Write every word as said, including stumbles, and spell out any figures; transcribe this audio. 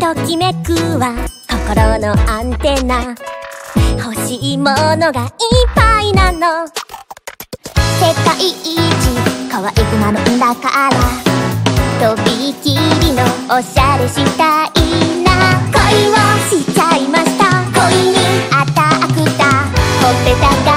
ときめくは心のアンテナ、欲しいものがいっぱいなの。世界一可愛くなるんだから、とびきりのおしゃれしたいな。恋をしちゃいました、恋にあたくたほっぺたが